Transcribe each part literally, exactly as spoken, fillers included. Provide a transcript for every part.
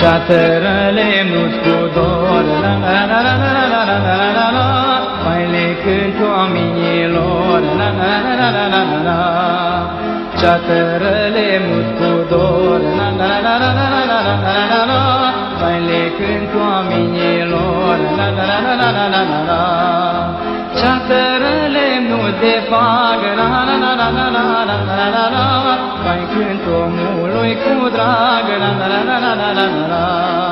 Ceatără lemnul cu dor, la la la la la la la la la la, mai le cânt oamenilor, la la la la la la la la. Ceatără lemnul cu dor, la la la la la la la la la la, mai le cânt oamenilor, la la la la la la la la. Ceatără lemnul de fagă, la la la la la la la la la la, mai cânt omului cu drag, la la la la la la la la.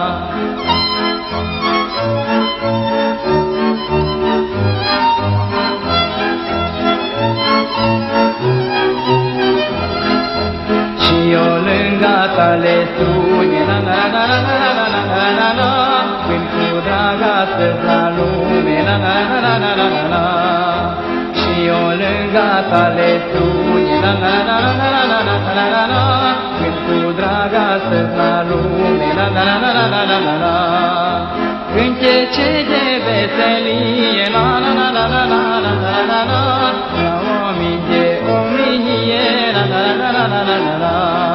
Și eu lângă tale strune, la la la la la la la la la la, cânt cu drag astăzi la lume, la la la la la la la la. Și eu lângă tale strune, la la la la la la la la la la la, cânt cu drag astăzi la lume, la la la la la la la la. Cântece de veselie, la la la la la la la la la la, la oameni de omenie, la la la la la la la la.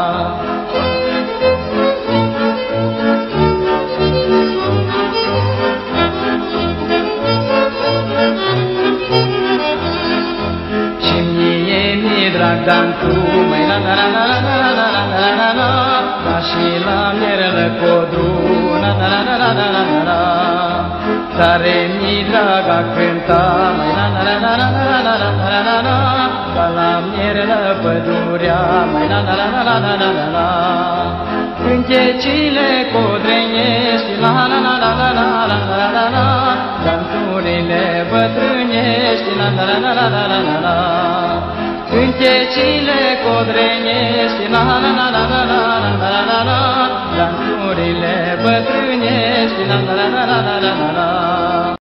Și mie mi-e drag dansul, măi, la la la la la la la la la la, ca și la mierele codru, la la la la la la la la la. Tare mi drag a cânta, măi, la la la la la la la la la la, ca la mierele pădurea, măi, la la la la la la la la. Cântecile codrenești, la la la la la la la la la la, dansurile bătrânești, la la la la la la la la la. Cântecile codrenești, la la la la la la la la la la, dansurile bătrânești, la la la la la la la la.